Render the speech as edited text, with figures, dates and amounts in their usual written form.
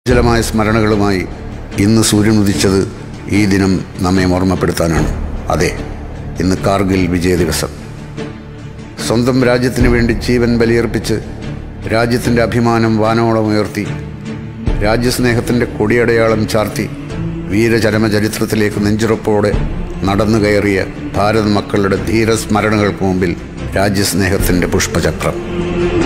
ജലമായ സ്മരണകളുമായി ഇന്ന് സൂര്യൻ ഉദിച്ചത് ഈ ദിനം നമ്മെ ഓർമ്മപ്പെടുത്താനാണ്. അതെ, ഇന്ന് കാർഗിൽ വിജയ ദിവസം. സ്വന്തം രാജ്യത്തിന് വേണ്ടി ജീവൻ ബലിയർപ്പിച്ച് രാജ്യത്തിൻ്റെ അഭിമാനം വാനോളം ഉയർത്തി രാജ്യസ്നേഹത്തിൻ്റെ കൊടിയടയാളം ചാർത്തി വീരചരമചരിത്രത്തിലേക്ക് നെഞ്ചുറപ്പോടെ നടന്നു കയറിയ ഭാരത മക്കളുടെ ധീരസ്മരണകൾക്ക് മുമ്പിൽ രാജ്യസ്നേഹത്തിൻ്റെ പുഷ്പചക്രം.